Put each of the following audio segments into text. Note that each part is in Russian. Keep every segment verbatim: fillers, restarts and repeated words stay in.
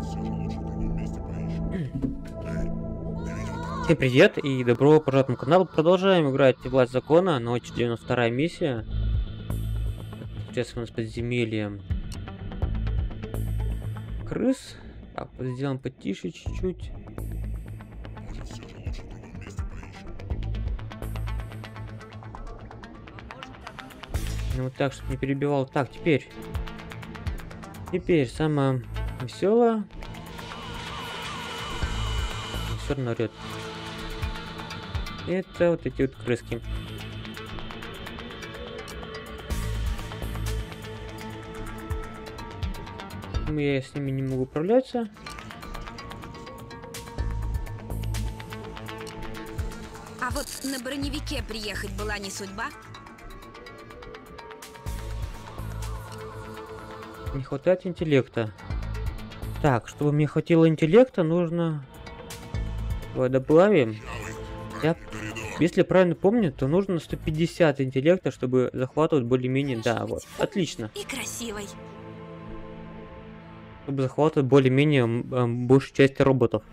Всем привет и добро пожаловать на канал. Продолжаем играть в Власть Закона. Ночь, девяносто вторая миссия. Сейчас у нас подземелье крыс. Так, сделаем потише чуть-чуть. Ну вот так, чтобы не перебивал. Так, теперь. Теперь самое веселое. Все равно орет. Это вот эти вот крыски. Я с ними не могу управляться. А вот на броневике приехать была не судьба? Не хватает интеллекта. Так, чтобы мне хватило интеллекта, нужно... Давай добавим. Я... Если я правильно помню, то нужно сто пятьдесят интеллекта, чтобы захватывать более-менее... Да, вот. Отлично. И красивой. Чтобы захватывать более-менее э, большую часть роботов.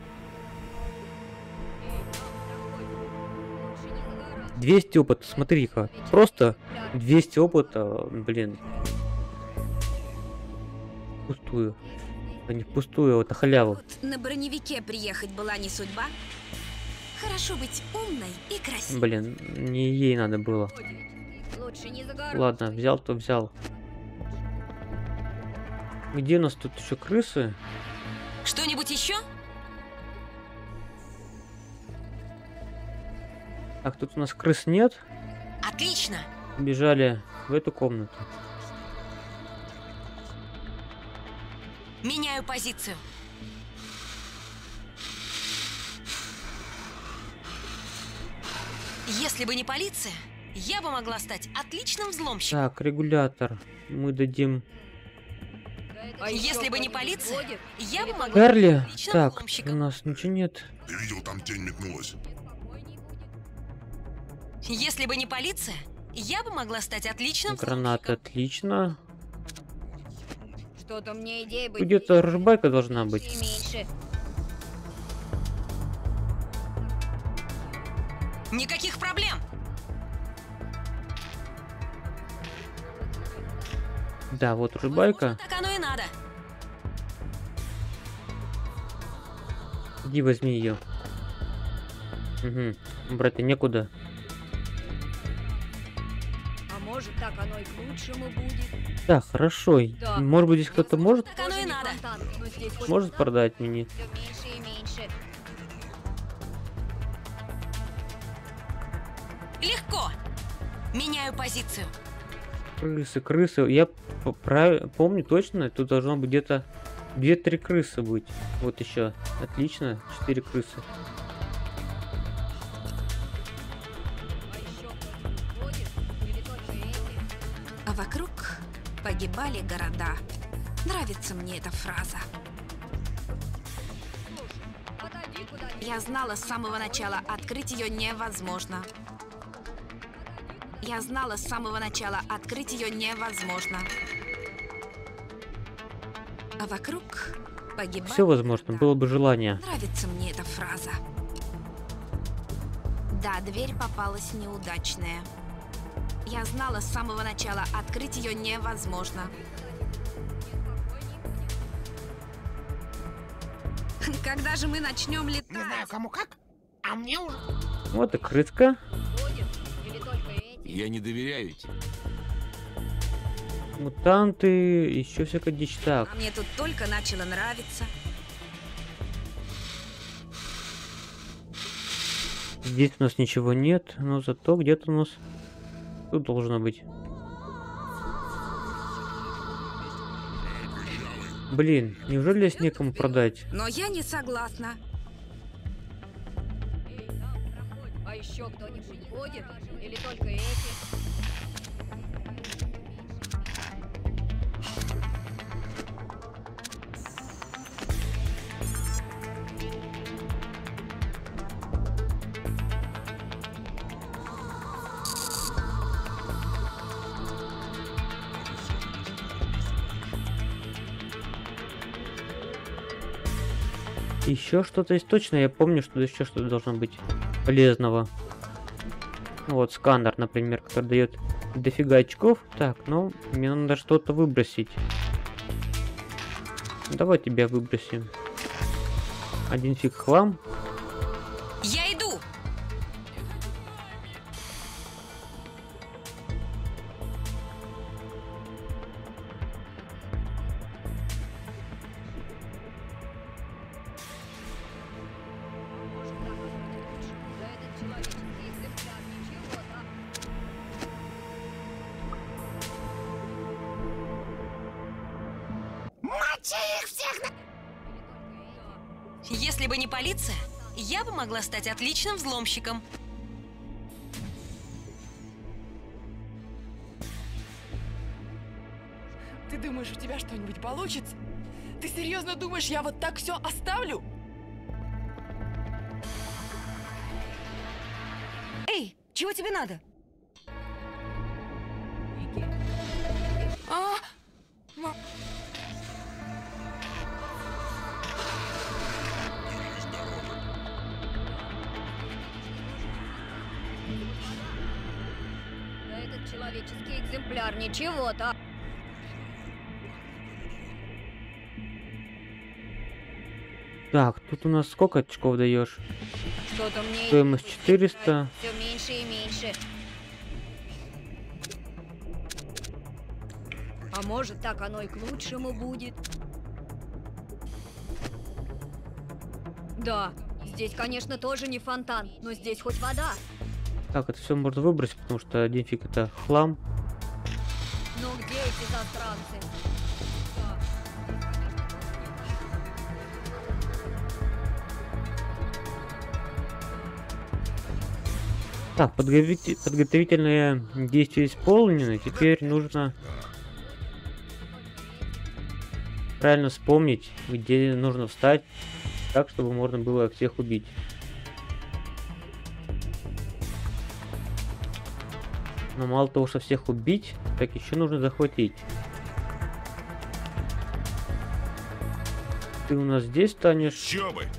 двести опыта, смотри-ка. Просто двести опыта, блин. Пустую. А не впустую, вот на халяву. Вот на броневике приехать была не судьба? Хорошо быть умной и красивой. Блин, не ей надо было. Ладно, взял, то взял. Где у нас тут еще крысы? Что-нибудь еще? Так, тут у нас крыс нет. Отлично. Бежали в эту комнату. Меняю позицию. Если бы не полиция, я бы могла стать отличным взломщиком. Так, регулятор. Мы дадим... Если бы не полиция, я бы могла Карли. стать отличным Так, у взломщиком. нас ничего нет. Ты видел, там тень метнулась. Если бы не полиция, я бы могла стать отличным Граната, взломщиком. отлично. Что-то мне идея быть Где-то ржбайка должна быть. меньше. Никаких проблем. Да, вот ржбайка. Возможно, так оно и надо. Иди возьми ее. Угу. Брать-то некуда. А может, так оно и к лучшему будет. Так, хорошо. Да. Может быть, здесь кто-то может, Так оно и надо. Фонтан, но здесь хоть может продать мне. всё меньше и меньше. Легко. Меняю позицию. Крысы, крысы. Я п- прав- помню точно, тут должно быть где-то две-три крысы быть. Вот еще. Отлично. Четыре крысы. А еще кто-нибудь ходит? Или только эти? А вокруг погибали города. Нравится мне эта фраза. Слушай, отойди куда-нибудь. Я знала с самого начала, открыть ее невозможно. Я знала с самого начала, открыть ее невозможно. А вокруг погибали Все возможно, города. было бы желание. Нравится мне эта фраза. Да, дверь попалась неудачная. Я знала с самого начала, открыть ее невозможно. Когда же мы начнем летать? Не знаю, кому как, а мне уже... Вот и крыска. Ходит? Или только эти? Я не доверяю ведь. Мутанты, еще всякая дичь. Так, А мне тут только начало нравиться. здесь у нас ничего нет, но зато где-то у нас тут должно быть. Блин, неужели здесь некому продать? Но я не согласна. Эй, там проходит. А еще кто-нибудь ходит? Или только эти? Еще что-то есть точно, я помню, что еще что-то должно быть полезного. Ну вот сканер, например, который дает дофига очков. Так, ну, мне надо что-то выбросить. Давай тебя выбросим. Один фиг хлам. Я иду! Да этот человеческий экземпляр ничего, да? Мочи их всех на... Если бы не полиция, я бы могла стать отличным взломщиком. Ты думаешь, у тебя что-нибудь получится? Ты серьезно думаешь, я вот так все оставлю? Эй, чего тебе надо? А? Ма- Да этот человеческий экземпляр ничего, да? Так, тут у нас сколько очков даешь? Что-то мне Стоимость четыреста. все меньше и меньше. А может, так оно и к лучшему будет? Да, здесь, конечно, тоже не фонтан, но здесь хоть вода. Так, это все можно выбросить, потому что один фиг это хлам. Ну где эти засранцы? Да. Так, подготовите- подготовительные действия исполнены. Теперь нужно правильно вспомнить, где нужно встать, так, чтобы можно было всех убить. Но мало того, что всех убить, так еще нужно захватить. Ты у нас здесь станешь. Чё бы?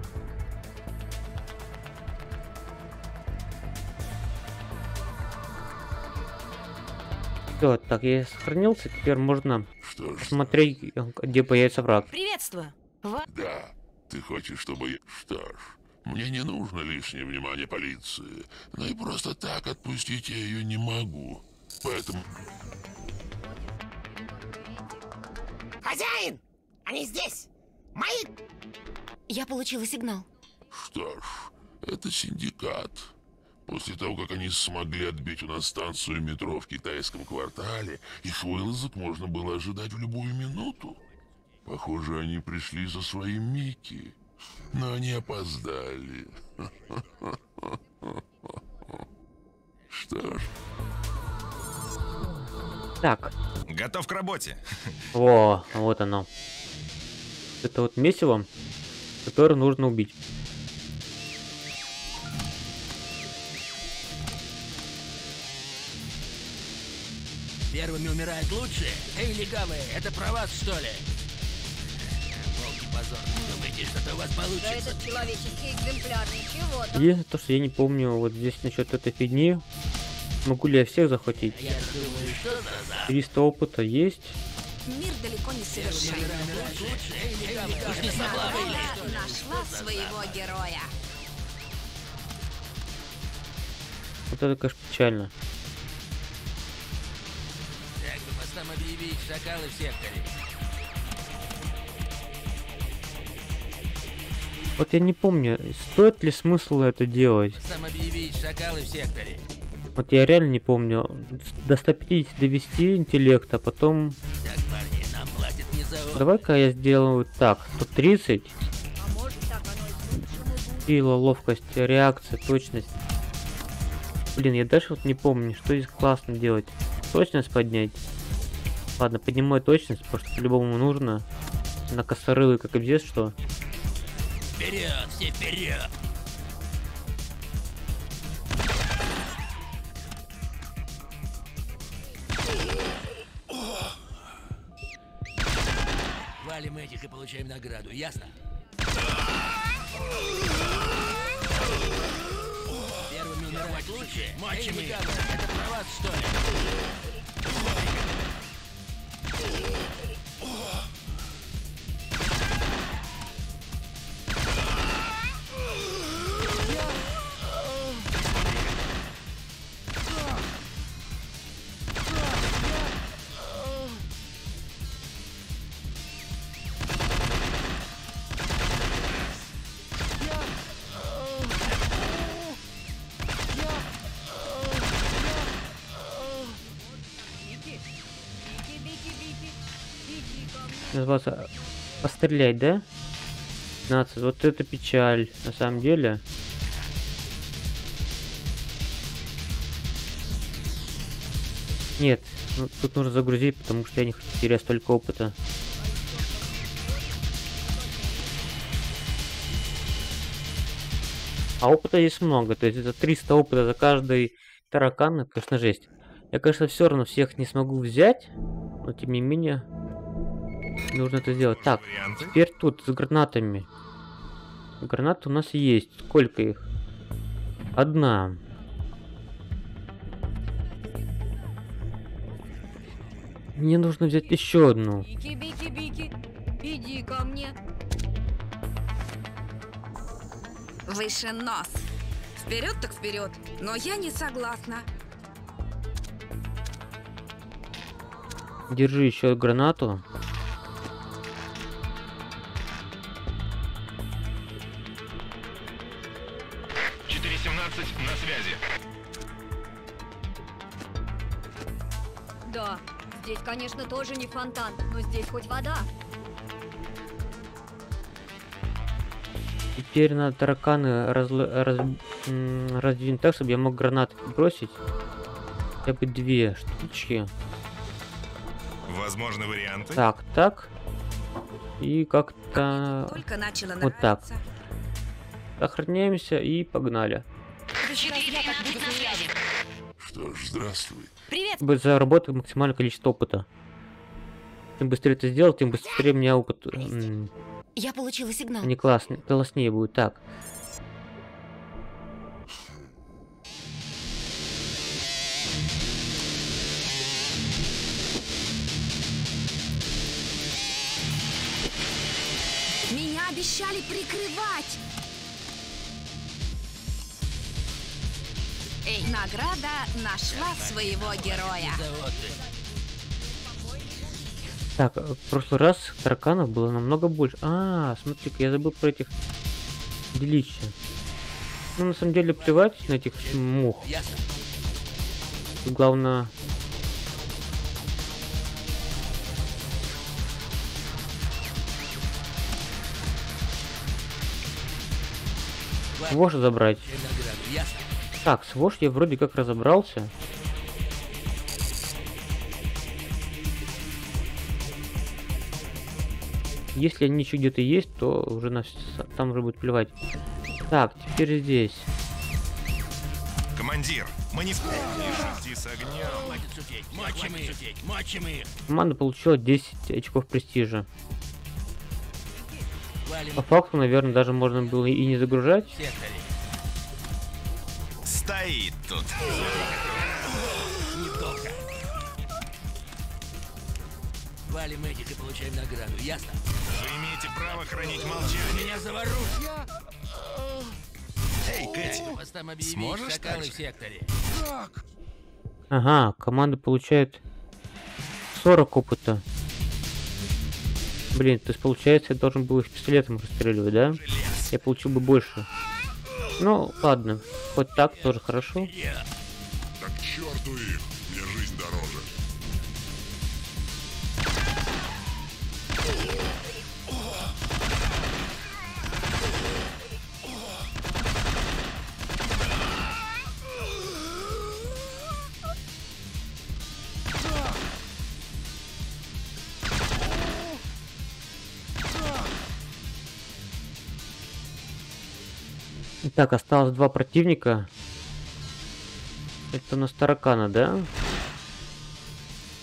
Все, так, я сохранился, теперь можно Что ж, смотреть, где появится враг. Приветствую. да. Ты хочешь, чтобы я... Что ж, мне не нужно лишнее внимание полиции. Но и просто так отпустить я ее не могу. Поэтому... Хозяин! Они здесь! Мои... Я получила сигнал. Что ж, это синдикат. После того, как они смогли отбить у нас станцию метро в китайском квартале, их вылазок можно было ожидать в любую минуту. Похоже, они пришли за своим Микки, но они опоздали. Что ж, Так, Готов к работе. во, вот оно. Это вот месиво, которое нужно убить. Первыми умирают лучшие? Эй, легавые, это про вас, что ли? Волки позор. Думаете, что-то у вас Да получится? этот человеческий экземпляр ничего, да? Единственное, то, что я не помню вот здесь насчет этой фигни. Могу ли я всех захватить? Я думаю, что за триста опыта есть. Мир далеко не совершенен. умирают лучшие? Эй, легавые, уж не согласны? Я нашла своего героя. Вот это, конечно, печально. Так бы по стам объявить шакалы в секторе. Вот я не помню, стоит ли смысл это делать. По стам объявить шакалы в секторе. Вот я реально не помню. До ста пятидесяти довести интеллект, а потом... Так, парни, нам платят не за опыт. Давай-ка я сделаю так. сто тридцать. А может, так оно и к лучшему будет? Сила, ловкость, реакция, точность. Блин, я дальше вот не помню, что здесь классно делать. Точность поднять. Ладно, поднимаю точность, потому что по-любому нужно. На косорылы, как и здесь, что. Вперед, все вперед! Валим этих и получаем награду, ясно? Первыми умирают лучшие. Мочим их. Это про вас, что ли? Назывался пострелять, да? пятнадцать. Вот это печаль, на самом деле. Нет, ну, тут нужно загрузить, потому что я не хочу терять столько опыта. А опыта здесь много, то есть это триста опыта за каждый таракан, это, конечно, жесть. Я, конечно, все равно всех не смогу взять, но тем не менее нужно это сделать. Так, теперь тут с гранатами. Гранаты у нас есть. Сколько их? Одна. Мне нужно взять еще одну. Бики, бики, бики, иди ко мне. Выше нос. Вперед так вперед. Но я не согласна. Держи еще гранату. четыре семнадцать на связи. Да, здесь, конечно, тоже не фонтан, но здесь хоть вода. Теперь надо тараканы разл- раз- м, раздвинуть так, чтобы я мог гранаты бросить. Хотя бы две штучки. Возможны варианты? Так, так. И как-то Только начала вот так. нравиться. Сохраняемся и погнали. Что ж, здравствуй. Привет! Чтобы заработать максимальное количество опыта. Чем быстрее это сделать, тем быстрее у меня опыт м, Я получила сигнал. не классно, класснее будет. Так. Меня обещали прикрывать. Эй, награда нашла своего героя. Так, в прошлый раз тараканов было намного больше. А, смотри-ка, я забыл про этих делища. Ну, на самом деле, плевать на этих мух. Ясно. Главное... Свош забрать. Награду, ясно. Так, свош я вроде как разобрался. Если они еще где-то есть, то уже на вс- там уже будет плевать. Так, теперь здесь. Командир, мы не спорим. Не шути с огнем. Хватит шутить. Мочим их. Мочим их. Команда получила десять очков престижа. Валим По факту, наверное, даже можно было и не загружать. в секторе. Стоит тут. Недолго. Валим этих и получаем награду, ясно? Вы имеете право хранить молчание. Меня заворушь. Эй, Кэти, Постам объявить сможешь шакалы так в же? секторе. Ага, команда получает сорок опыта. Блин, то есть получается, я должен был их пистолетом расстреливать, да? Я получил бы больше. Ну, ладно. Хоть так тоже хорошо. Так к черту их, мне жизнь дороже. Итак, осталось два противника. Это у нас таракана, да?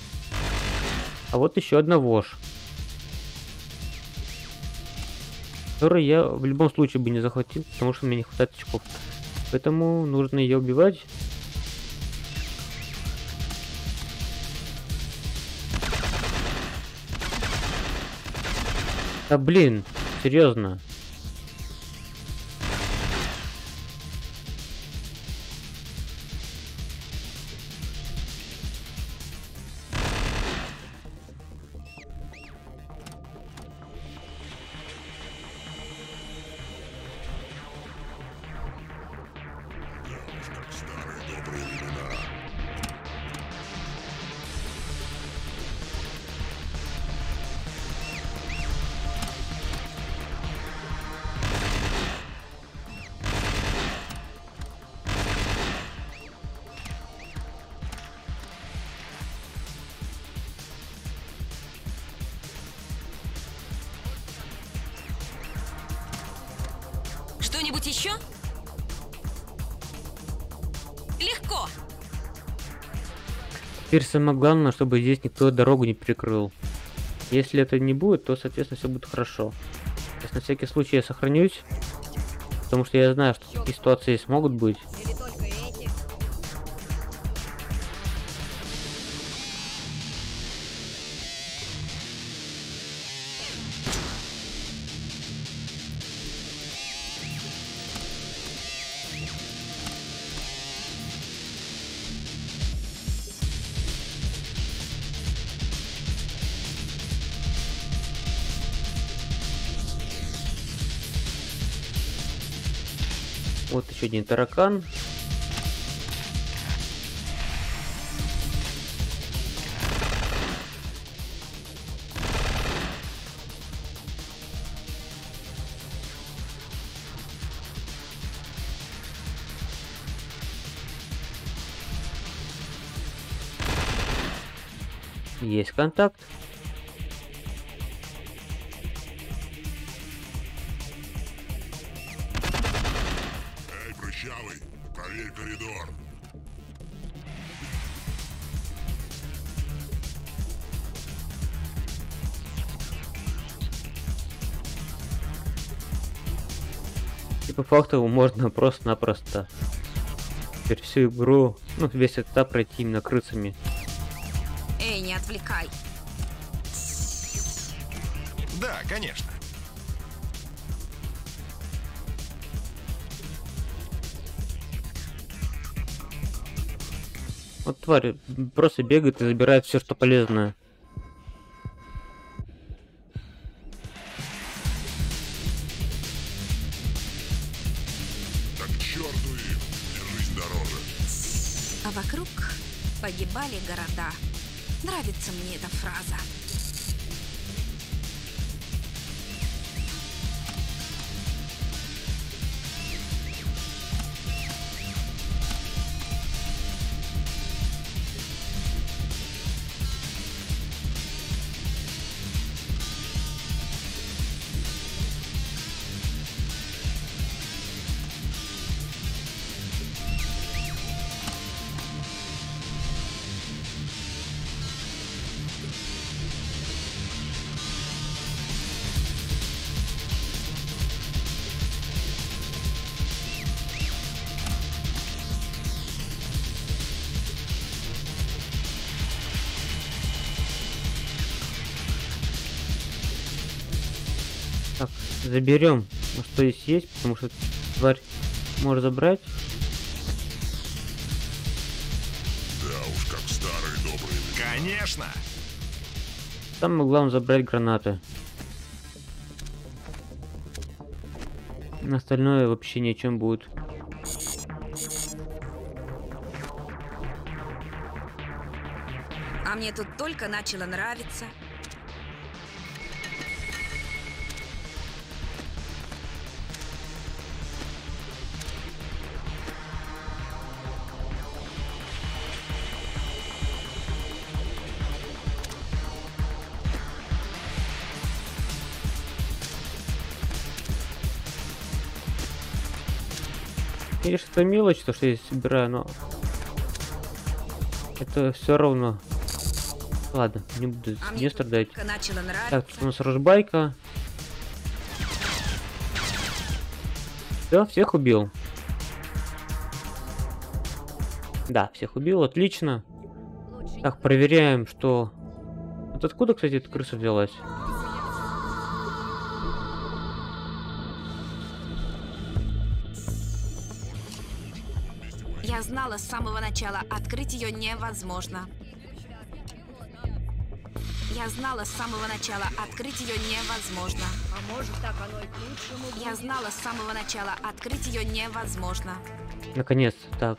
А вот еще одна вошь. который я в любом случае бы не захватил, потому что мне не хватает очков. Поэтому нужно ее убивать. Да блин, серьезно. Что-нибудь еще? Легко. Теперь самое главное, чтобы здесь никто дорогу не перекрыл. Если это не будет, то, соответственно, все будет хорошо. Сейчас на всякий случай я сохранюсь, потому что я знаю, что такие ситуации здесь могут быть. Или только эти? Вот еще один таракан. Есть контакт. Эй, прыщавый, проверь коридор. И по факту можно просто-напросто теперь всю игру, ну весь этап пройти именно крысами. Эй, не отвлекай. Да, конечно. Вот тварь просто бегает и забирает все, что полезное. Так к черту их, держись дороже. А вокруг погибали города. Нравится мне эта фраза. Так, заберем, что здесь есть, потому что тварь может забрать. Да уж, как старые добрые времена. Конечно. Самое главное забрать гранаты. Остальное вообще ни о чем будет. А мне тут только начало нравиться. Конечно, это мелочь, то, что я собираю, но это все равно. Ладно, не буду А не мне страдать. только начало нравиться. Так, тут у нас рожбайка. Все, всех убил. Да, всех убил, отлично. Так, проверяем, что... Вот откуда, кстати, эта крыса взялась? Я знала с самого начала, открыть ее невозможно. Я знала с самого начала, открыть ее невозможно. А может, так оно и к лучшему Я будет? знала с самого начала, открыть ее невозможно. Наконец-то, так.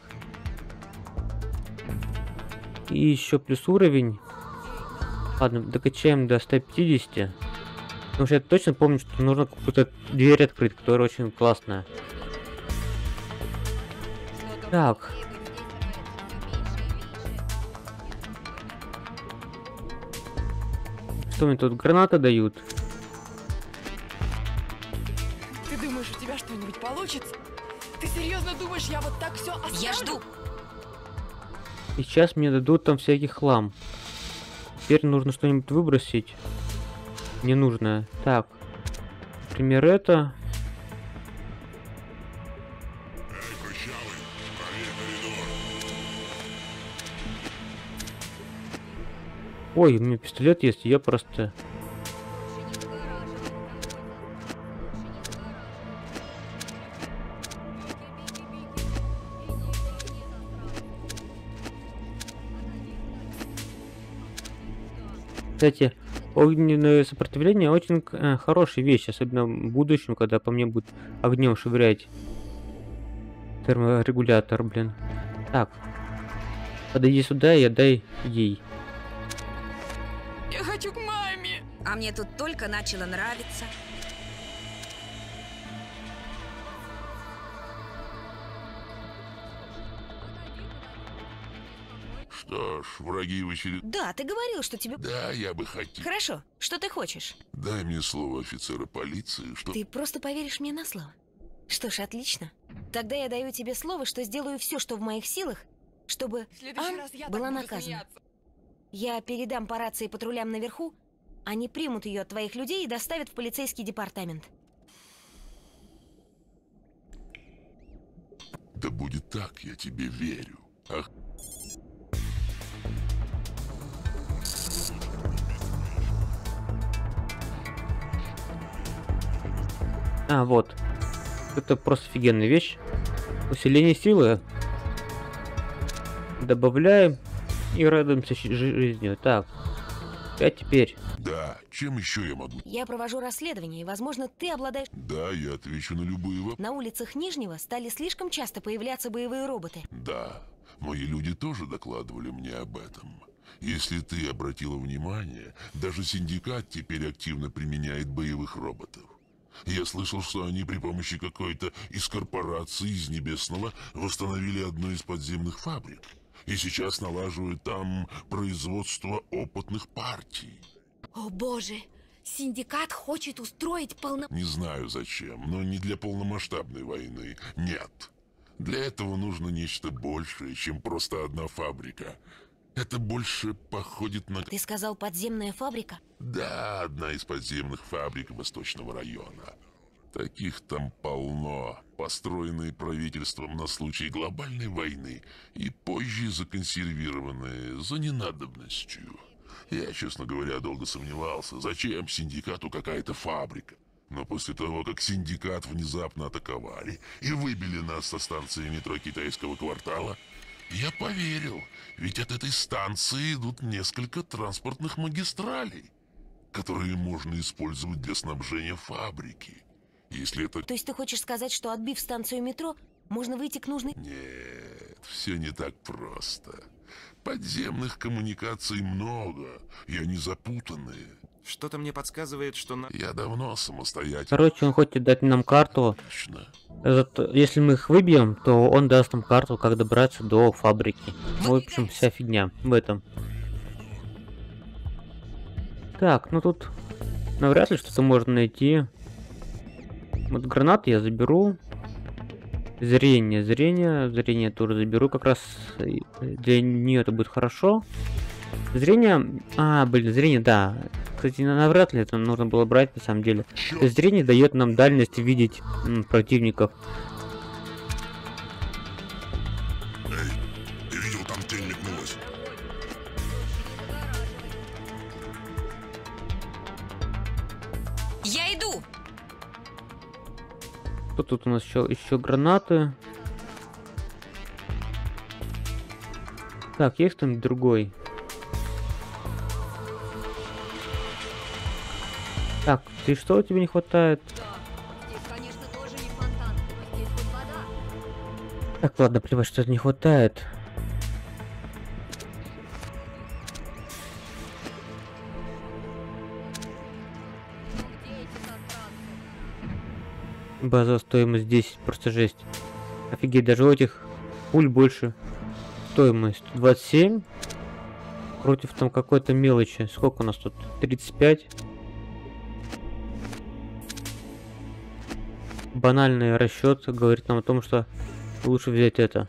И еще плюс уровень. Ладно, докачаем до ста пятидесяти. Потому что я точно помню, что нужно какую-то дверь открыть, которая очень классная. Так. Что мне тут гранаты дают? Ты думаешь, у тебя что-нибудь получится? Ты серьезно думаешь, я вот так все оставлю? Я жду. И сейчас мне дадут там всякий хлам. Теперь нужно что-нибудь выбросить. Ненужное. Так. Например, это. Эй, прыщавый, проверь коридор. Ой, у меня пистолет есть, я просто... Кстати, огненное сопротивление очень э, хорошая вещь, особенно в будущем, когда по мне будет огнем швырять терморегулятор, блин. Так, подойди сюда и отдай ей. Я хочу к маме. А мне тут только начало нравиться. Что ж, враги в очередь... Да, ты говорил, что тебе... Да, я бы хотел. Хорошо, что ты хочешь? Дай мне слово офицера полиции, что... Ты просто поверишь мне на слово. Что ж, отлично. Тогда я даю тебе слово, что сделаю все, что в моих силах, чтобы В следующий Ан раз я так была буду наказана. смеяться. Я передам по рации патрулям наверху, они примут ее от твоих людей и доставят в полицейский департамент. Да будет так, я тебе верю. Ах, А, вот. Это просто офигенная вещь. Усиление силы. Добавляем и радуемся щ- жи- жизнью. Так. А теперь. да, чем еще я могу? Я провожу расследование, и, возможно, ты обладаешь... Да, я отвечу на любые вопросы. На улицах Нижнего стали слишком часто появляться боевые роботы. Да, мои люди тоже докладывали мне об этом. Если ты обратила внимание, даже Синдикат теперь активно применяет боевых роботов. Я слышал, что они при помощи какой-то из корпораций из Небесного восстановили одну из подземных фабрик. И сейчас налаживают там производство опытных партий. О боже, Синдикат хочет устроить полно... Не знаю зачем, но не для полномасштабной войны. Нет. Для этого нужно нечто большее, чем просто одна фабрика. Это больше походит на... Ты сказал, подземная фабрика? Да, одна из подземных фабрик Восточного района. Таких там полно, построенные правительством на случай глобальной войны и позже законсервированные за ненадобностью. Я, честно говоря, долго сомневался, зачем Синдикату какая-то фабрика. Но после того, как Синдикат внезапно атаковали и выбили нас со станции метро Китайского квартала, я поверил, ведь от этой станции идут несколько транспортных магистралей, которые можно использовать для снабжения фабрики. Если это... То есть ты хочешь сказать, что отбив станцию метро, можно выйти к нужной... Нет, все не так просто. Подземных коммуникаций много, и они запутанные. Что-то мне подсказывает, что на... Я давно самостоятельно... Короче, он хочет дать нам карту. Лично. Зато если мы их выбьем, то он даст нам карту, как добраться до фабрики. В общем, вся фигня в этом. Так, ну тут навряд ли что-то можно найти. Вот гранаты я заберу. Зрение, зрение, зрение тоже заберу. Как раз для нее это будет хорошо. Зрение... А, блин, зрение, да. кстати, навряд ли это нужно было брать на самом деле. Зрение дает нам дальность видеть м, противников. Эй, ты видел, там тень метнулась. Я иду! Что тут у нас еще? Еще гранаты. Так, есть там другой? Так, ты что у тебя не хватает? Здесь, конечно, тоже не фонтан, но здесь хоть вода. Так, ладно, плевать, что не хватает. Ну где эти засранцы? Базовая стоимость десять, просто жесть. Офигеть, даже у этих пуль больше. Стоимость двадцать семь. Против там какой-то мелочи. Сколько у нас тут? тридцать пять. Банальный расчет говорит нам о том, что лучше взять это.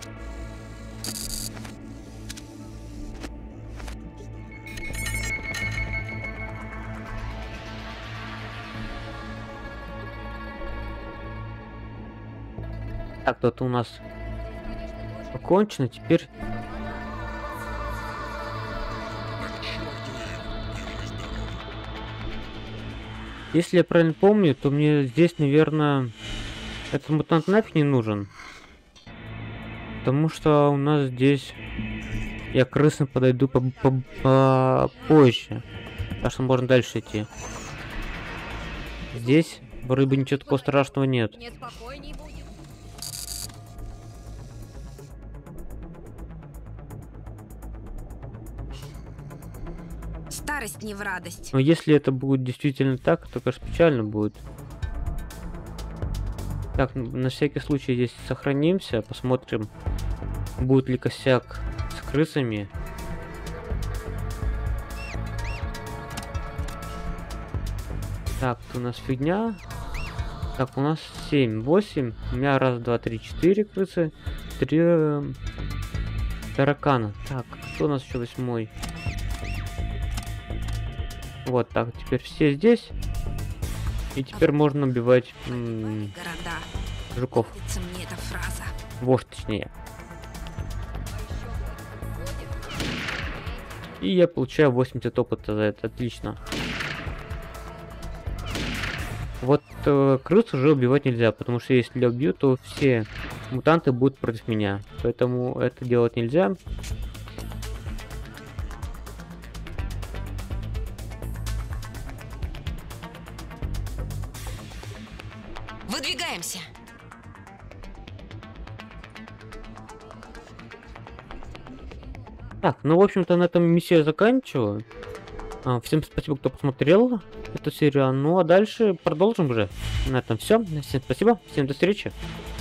Так, тут у нас окончено, теперь... Если я правильно помню, то мне здесь, наверное, этот мутант нафиг не нужен. Потому что у нас здесь... Я к крысам подойду по по по позже. Так что можно дальше идти. Здесь вроде бы ничего такого страшного нет. Мне спокойней будет. Старость не в радость. Но если это будет действительно так, то, конечно, печально будет. Так, на всякий случай здесь сохранимся, посмотрим, будет ли косяк с крысами. Так, у нас фигня. Так, у нас семь, восемь. У меня раз, два, три, четыре крысы. Три э, таракана. Так, кто у нас еще восьмой? Вот так, теперь все здесь. И теперь можно убивать м, Города. жуков. Нравится мне эта фраза. Вождь, точнее. И я получаю восемьдесят опыта за это. Отлично. Вот э, крыс уже убивать нельзя, потому что если я убью, то все мутанты будут против меня. Поэтому это делать нельзя. Выдвигаемся. Так, ну, в общем-то, на этом миссию заканчиваю. А, всем спасибо, кто посмотрел эту серию. Ну, а дальше продолжим уже. На этом все. Всем спасибо, всем до встречи.